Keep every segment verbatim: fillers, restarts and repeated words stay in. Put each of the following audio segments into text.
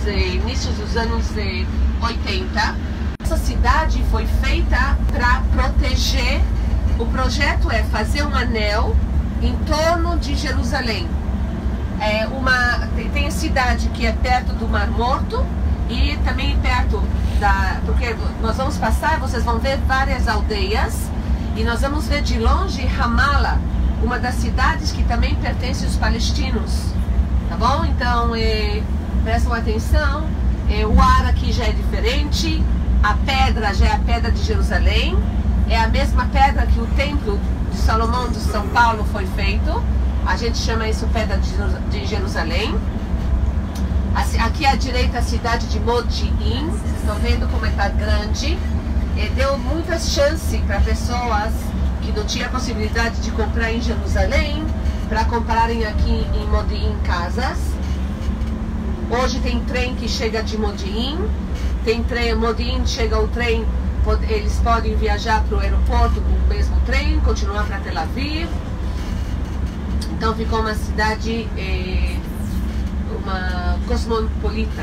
eh, início dos anos eh, oitenta. Essa cidade foi feita para proteger. O projeto é fazer um anel em torno de Jerusalém. É uma, tem, tem a cidade que é perto do Mar Morto e também perto da... Porque nós vamos passar, vocês vão ver várias aldeias e nós vamos ver de longe Ramallah, uma das cidades que também pertence aos palestinos. Tá bom? Então, é, prestam atenção. É, o ar aqui já é diferente. A pedra já é a pedra de Jerusalém. É a mesma pedra que o templo de Salomão de São Paulo foi feito. A gente chama isso pedra de Jerusalém. Aqui à direita a cidade de Modi'in. Vocês estão vendo como está grande. É, deu muitas chances para pessoas que não tinham a possibilidade de comprar em Jerusalém, para comprarem aqui em Modi'in casas. Hoje tem trem que chega de Modi'in. Tem trem, Modi'in chega o trem, eles podem viajar para o aeroporto com o mesmo trem, continuar para Tel Aviv. Então ficou uma cidade, é, uma cosmopolita.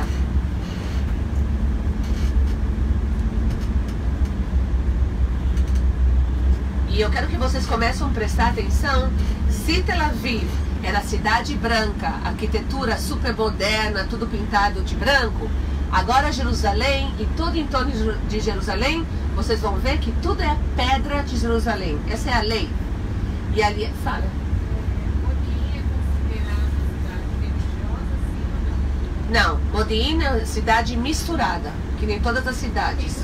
E eu quero que vocês comecem a prestar atenção. Se Tel Aviv era cidade branca, arquitetura super moderna, tudo pintado de branco, agora Jerusalém e tudo em torno de Jerusalém, vocês vão ver que tudo é pedra de Jerusalém. Essa é a lei. E ali, fala. Modi'in é considerada cidade religiosa, sim ou não? Não, Modi'in é cidade misturada, que nem todas as cidades.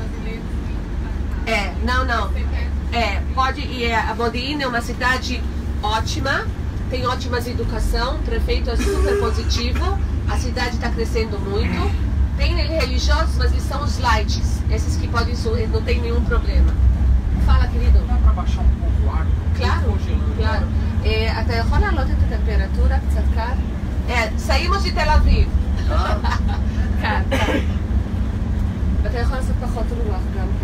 É, não, não. É, pode, e é, a Modi'in é uma cidade ótima, tem ótimas educação, o prefeito é super positivo, a cidade está crescendo muito. Tem religiosos, mas eles são os lights, esses que podem subir, não tem nenhum problema. Fala, querido. Dá para baixar um pouco o ar? Claro, claro. É, até rola a lota de temperatura, cara. É, saímos de Tel Aviv. Cara, até rola essa pacotura.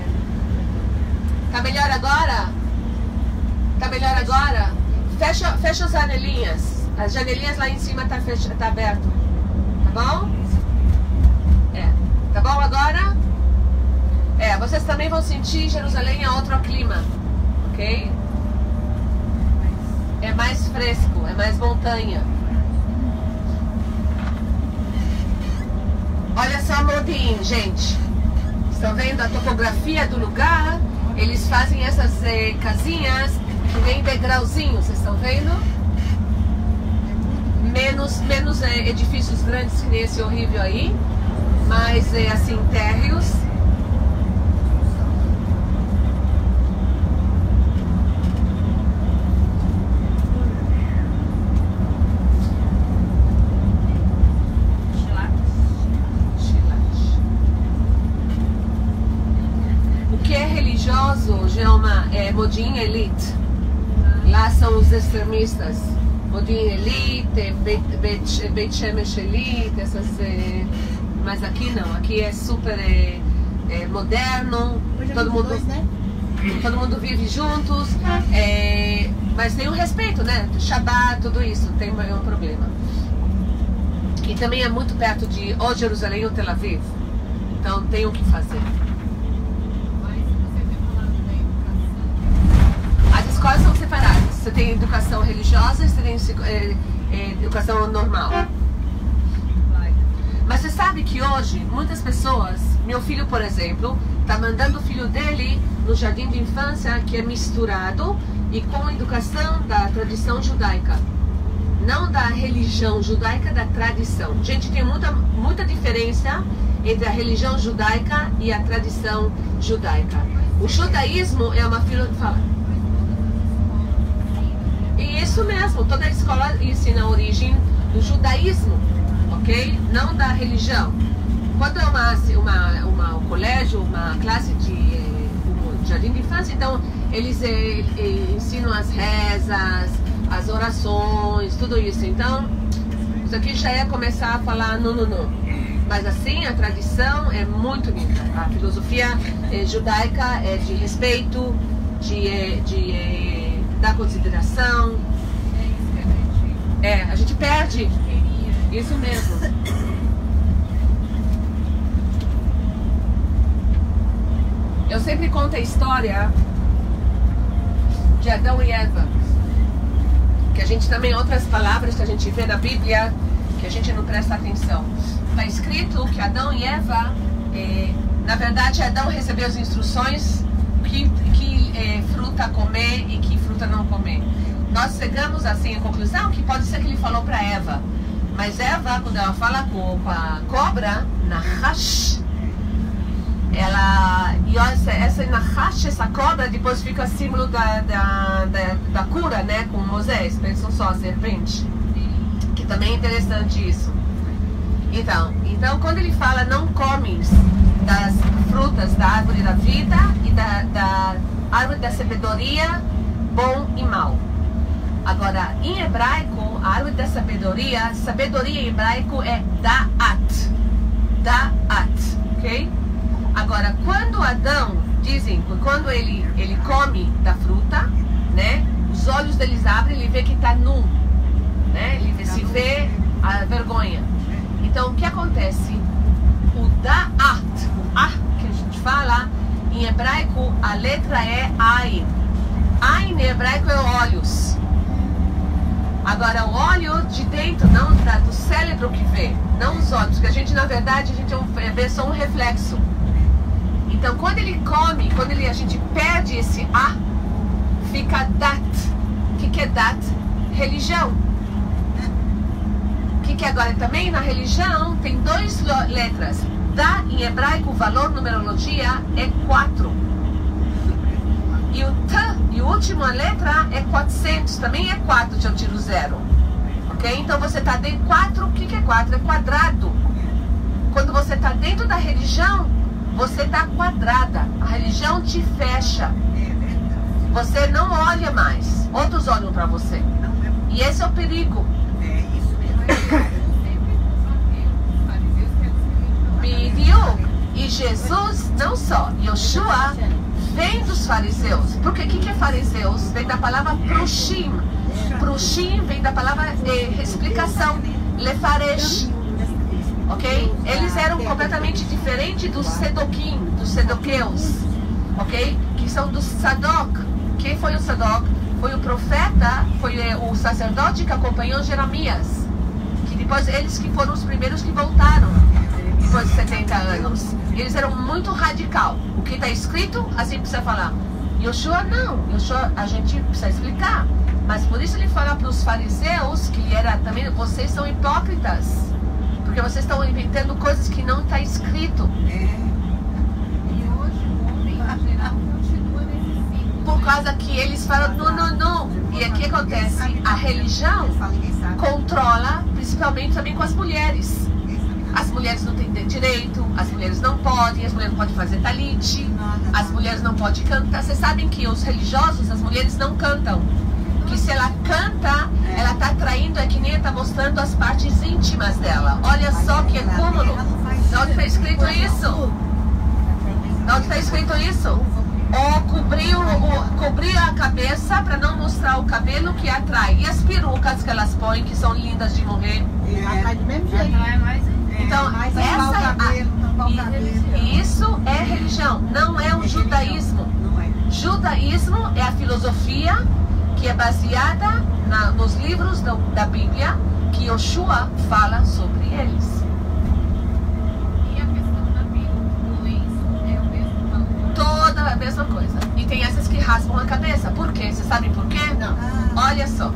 Tá melhor agora? Tá melhor agora? Fecha, fecha as janelinhas. As janelinhas lá em cima tá, fecha, tá aberto. Tá bom? É. Tá bom agora? É, vocês também vão sentir Jerusalém é outro clima. Ok? É mais fresco, é mais montanha. Olha só Modi'in, gente. Estão vendo a topografia do lugar? Eles fazem essas eh, casinhas que nem degrauzinhos, vocês estão vendo? Menos, menos eh, edifícios grandes que nesse horrível aí, mas eh, assim, térreos. Gelma, é Modi'in Elite. Lá são os extremistas. Modi'in Elite, Beit, Beit, Beit Shemesh Elite, essas, é... mas aqui não, aqui é super é, é, moderno. Todo mundo, dois, né? todo mundo vive juntos, é... mas tem o respeito, né? Shabbat, tudo isso, não tem nenhum problema. E também é muito perto de ou Jerusalém ou Tel Aviv. Então tem o que fazer. As escolas são separadas. Você tem educação religiosa e você tem é, é, educação normal. Mas você sabe que hoje, muitas pessoas, meu filho, por exemplo, está mandando o filho dele no jardim de infância, que é misturado e com educação da tradição judaica. Não da religião judaica, da tradição. Gente, tem muita, muita diferença entre a religião judaica e a tradição judaica. O judaísmo é uma filosofia. E isso mesmo, toda a escola ensina a origem do judaísmo, ok? Não da religião. Quando é uma, uma, uma, um colégio, uma classe de um jardim de infância, então eles eh, eh, ensinam as rezas, as orações, tudo isso. Então, isso aqui já é começar a falar não, não, não. Mas assim, a tradição é muito linda. A filosofia eh, judaica é de respeito, de... Eh, de eh, da consideração. É, a gente perde. Isso mesmo. sempre conto a história de Adão e Eva, que a gente também, outras palavras que a gente vê na Bíblia, que a gente não presta atenção. Está escrito que Adão e Eva, eh, na verdade, Adão recebeu as instruções que, que eh, fruta comer e que fruta não comer. Nós chegamos assim à conclusão que pode ser que ele falou para Eva, mas Eva, quando ela fala com a cobra, Nahash, ela, e essa, essa Nahash, essa cobra, depois fica símbolo da, da, da, da cura, né, com Moisés. Pensam só, a serpente, que também é interessante isso. Então, então quando ele fala não comes das frutas da árvore da vida e da, da árvore da sabedoria, bom e mal. Agora, em hebraico, a árvore da sabedoria, sabedoria em hebraico é da'at. Da'at, ok? Agora, quando Adão, dizem, quando ele, ele come da fruta, né? Os olhos deles abrem e ele vê que está nu, né? Ele se vê a vergonha. Então, o que acontece? O da'at, o ah que a gente fala, em hebraico, a letra é ain. Ain em hebraico é olhos. Agora, o olho de dentro, não da, do cérebro que vê, não os olhos, porque a gente, na verdade, a gente é um, vê só um reflexo. Então, quando ele come, quando ele, a gente perde esse A, fica dat. O que, que é dat? Religião. O que, que é agora? Também na religião tem duas letras. Da, em hebraico, o valor, numerologia, é quatro. E o T, e a última letra é quatrocentos, também é quatro, se eu tiro zero. Ok? Então você está dentro de quatro, o que, que é quatro? É quadrado. Quando você está dentro da religião, você está quadrada. A religião te fecha. Você não olha mais. Outros olham para você. E esse é o perigo. Pediu. E Jesus, não só, Yoshua, vem dos fariseus. Porque o que, que é fariseus? Vem da palavra prushim. Prushim vem da palavra eh, explicação. Lefaresh. Ok? Eles eram completamente diferentes dos Sedoquim, dos Sedoqueus. Ok? Que são dos Sadok. Quem foi o Sadok? Foi o profeta, foi eh, o sacerdote que acompanhou Jeremias. Que depois, eles que foram os primeiros que voltaram. Depois de setenta anos. Eles eram muito radical. O que está escrito, assim precisa falar. Yoshua não. Yoshua a gente precisa explicar. Mas por isso ele fala para os fariseus, que era também, vocês são hipócritas. Porque vocês estão inventando coisas que não está escrito. E hoje o homem em geral continua nesse ciclo. Por causa que eles falam não, não, não. E aqui acontece, a religião controla, principalmente também com as mulheres. As mulheres não têm direito, as mulheres não podem, as mulheres não podem fazer talite, as mulheres não podem cantar. Vocês sabem que os religiosos, as mulheres não cantam. Que se ela canta, ela está traindo, é que nem está mostrando as partes íntimas dela. Olha só que cúmulo. Onde está escrito isso? Onde está escrito isso? Ou cobrir, o, cobrir a cabeça para não mostrar o cabelo que atrai. E as perucas que elas põem, que são lindas de morrer. Atrai do mesmo jeito. Não é mais. Então, essa, a, e isso é religião, não é o judaísmo. Judaísmo é a filosofia que é baseada na, nos livros da, da Bíblia, que Yoshua fala sobre eles. E a questão da violência é o mesmo valor? Toda a mesma coisa. E tem essas que raspam a cabeça. Por quê? Vocês sabem por quê? Não. Olha só.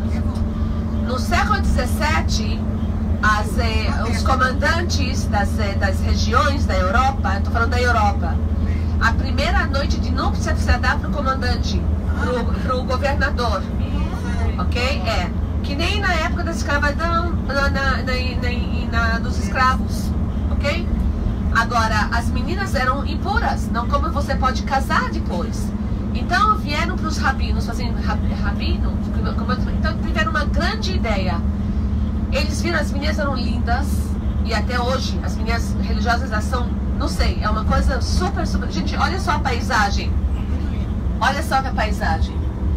No século dezessete, as, eh, os comandantes das, eh, das regiões da Europa, estou falando da Europa, a primeira noite de núpcia precisa dar para o comandante, para o governador, ok? É, que nem na época da escravidão, na, na, na, na, dos escravos, ok? Agora, as meninas eram impuras, não como você pode casar depois. Então vieram para os rabinos, fazendo rabino, então tiveram uma grande ideia. Eles viram, as meninas eram lindas, e até hoje as meninas religiosas elas são, não sei, é uma coisa super, super... Gente, olha só a paisagem. Olha só a paisagem.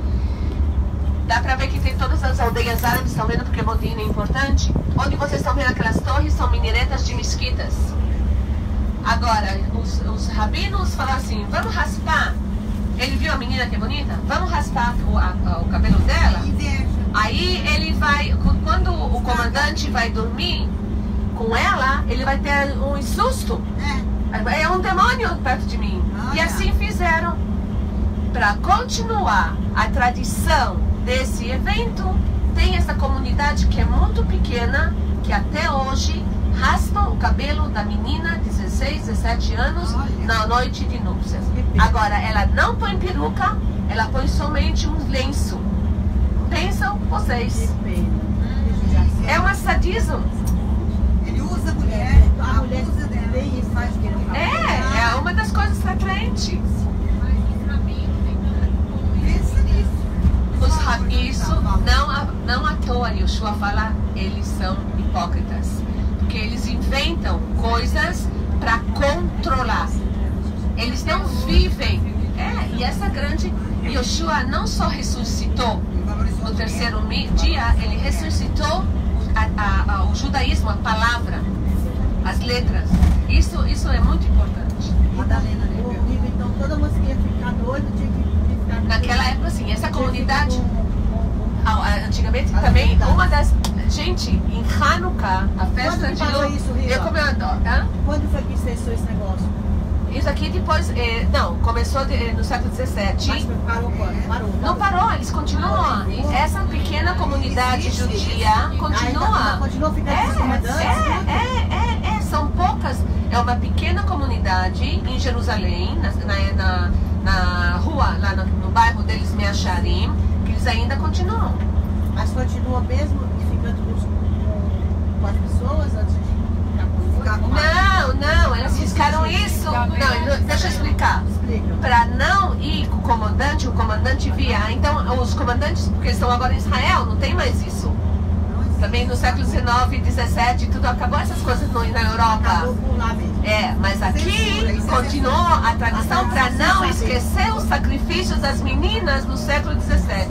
Dá pra ver que tem todas as aldeias árabes, estão vendo porque Modina é importante? Onde vocês estão vendo aquelas torres são minaretas de mesquitas. Agora, o os, os rabinos falaram assim, vamos raspar. Ele viu a menina que é bonita? Vamos raspar o, a, o cabelo dela? Aí ele vai, quando o comandante vai dormir com ela, ele vai ter um susto. É um demônio perto de mim. E assim fizeram. Para continuar a tradição desse evento, tem essa comunidade que é muito pequena, que até hoje raspa o cabelo da menina de dezesseis, dezessete anos na noite de núpcias. Agora, ela não põe peruca, ela põe somente um lenço. Pensam vocês. É um sadismo. Ele usa a mulher, a mulher usa dela e faz o que ele faz. É, é uma das coisas da crente. Pensa nisso. Os rabinos, não, a- não à toa, Yoshua fala, eles são hipócritas. Porque eles inventam coisas para controlar. Eles não vivem. É, e essa grande. Yoshua não só ressuscitou no terceiro mi- dia, ele ressuscitou a- a- a- o judaísmo, a palavra, as letras. Isso, isso é muito importante. Madalena, né? O nível, então, toda moça que ia ficar doida tinha que ficar. Naquela época, assim, essa comunidade. Com- com- Ah, ah, Antigamente também, uma das. Gente, em Hanukkah, a festa Quando que de parou luz. isso, Rita? Eu como eu adoro. Hã? Quando foi que cessou esse negócio? Isso aqui depois. eh, não, começou de- eh, no século dezessete. Mas foi- parou quando? Parou. Não parou, eles continuam. Essa pequena comunidade judia Ainda, continua. continua ficando É, esses comandantes? é, é, é, é, são poucas. É uma pequena comunidade em Jerusalém, na, na, na, na rua, lá no, no bairro deles, Meacharim, que eles ainda continuam. Mas continua mesmo ficando com, com as pessoas antes de ficar com Ficar com- Não, não, eles ficaram isso. Não, não, deixa eu explicar. Explica. Para não ir com o comandante, o comandante via. Então, os comandantes, porque eles estão agora em Israel, não tem mais isso. Também no século dezenove, dezessete, tudo acabou essas coisas no, na Europa. Acabou por lá mesmo. É, mas aqui continuou a tradição para não esquecer os sacrifícios das meninas no século dezessete.